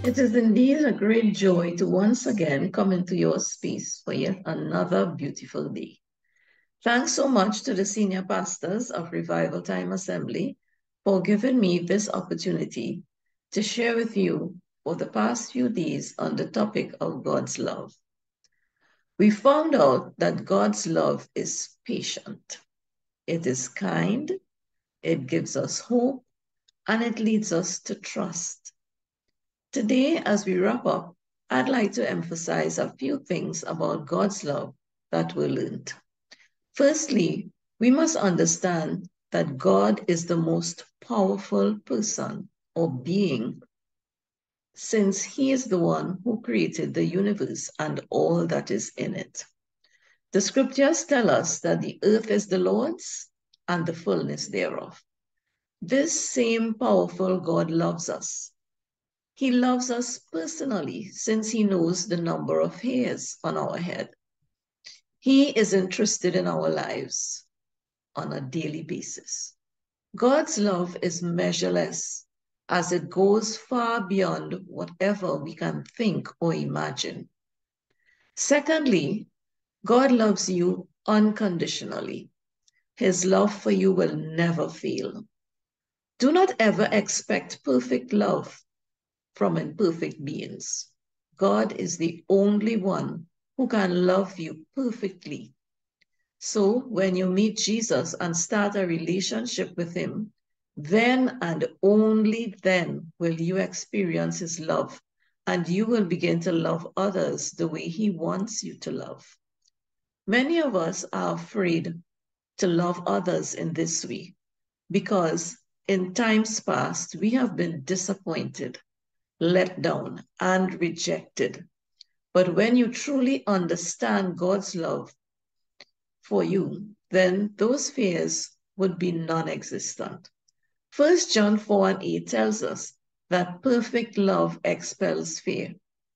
It is indeed a great joy to once again come into your space for yet another beautiful day. Thanks so much to the senior pastors of Revival Time Assembly for giving me this opportunity to share with you for the past few days on the topic of God's love. We found out that God's love is patient. It is kind, it gives us hope, and it leads us to trust. Today, as we wrap up, I'd like to emphasize a few things about God's love that we learned. Firstly, we must understand that God is the most powerful person or being, since He is the one who created the universe and all that is in it. The scriptures tell us that the earth is the Lord's and the fullness thereof. This same powerful God loves us. He loves us personally since He knows the number of hairs on our head. He is interested in our lives on a daily basis. God's love is measureless as it goes far beyond whatever we can think or imagine. Secondly, God loves you unconditionally. His love for you will never fail. Do not ever expect perfect love from imperfect beings. God is the only one who can love you perfectly. So when you meet Jesus and start a relationship with Him, then and only then will you experience His love, and you will begin to love others the way He wants you to love. Many of us are afraid to love others in this way because in times past we have been disappointed, let down, and rejected. But when you truly understand God's love for you, then those fears would be non-existent. 1 John 4:8 tells us that perfect love expels fear.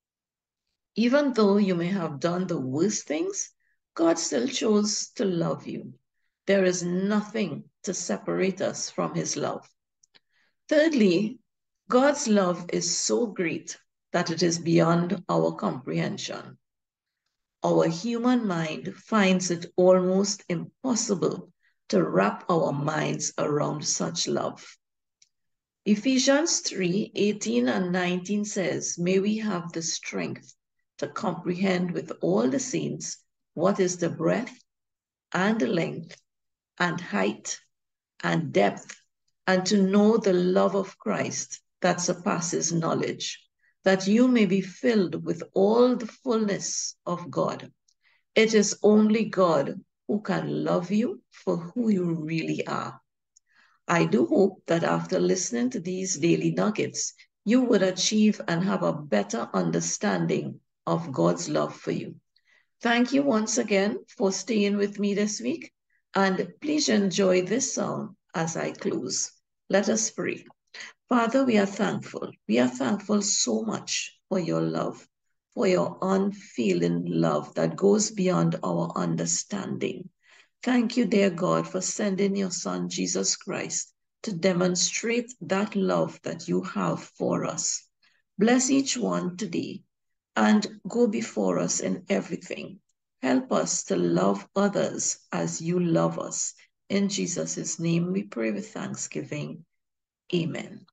Even though you may have done the worst things, God still chose to love you. There is nothing to separate us from His love. Thirdly, God's love is so great that it is beyond our comprehension. Our human mind finds it almost impossible to wrap our minds around such love. Ephesians 3:18 and 19 says, "May we have the strength to comprehend with all the saints what is the breadth and the length and height and depth, and to know the love of Christ that surpasses knowledge, that you may be filled with all the fullness of God." It is only God who can love you for who you really are. I do hope that after listening to these daily nuggets, you would achieve and have a better understanding of God's love for you. Thank you once again for staying with me this week, and please enjoy this song as I close. Let us pray. Father, we are thankful. We are thankful so much for your love, for your unfailing love that goes beyond our understanding. Thank you, dear God, for sending your Son, Jesus Christ, to demonstrate that love that you have for us. Bless each one today and go before us in everything. Help us to love others as you love us. In Jesus' name we pray with thanksgiving. Amen.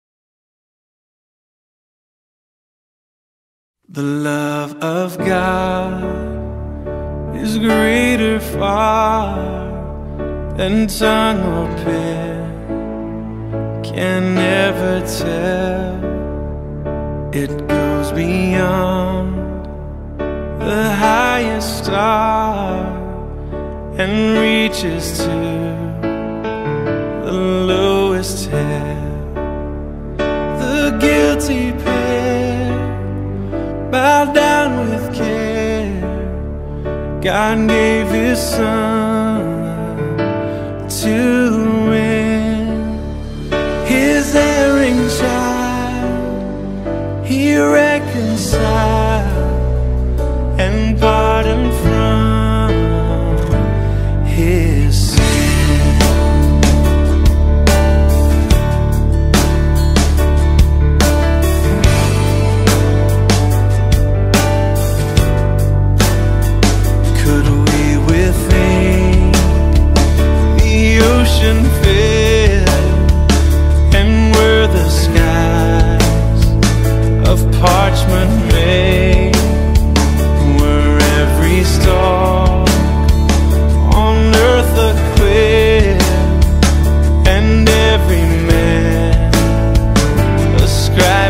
The love of God is greater far than tongue or pen can never tell. It goes beyond the highest star and reaches to the lowest hell. The guilty pair bow down with care. God gave His Son to win His erring child. He reconciled and pardoned from His sin.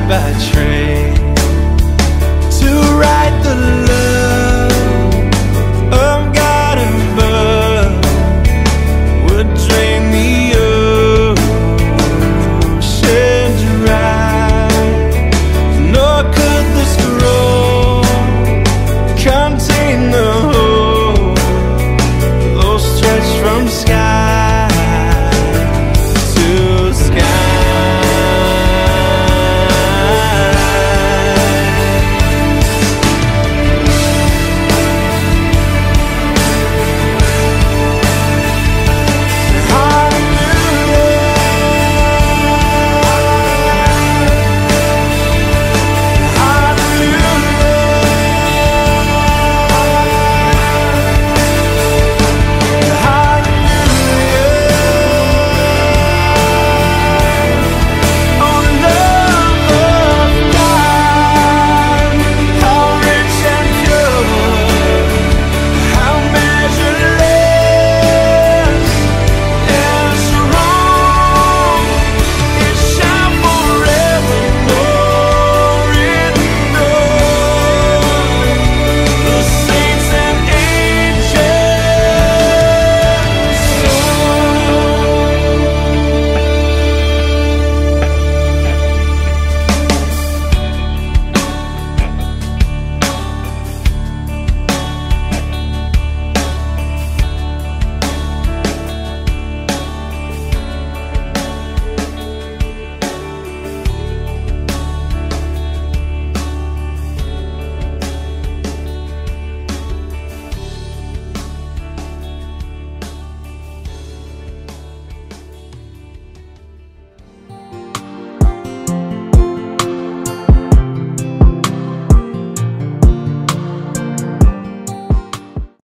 by choice.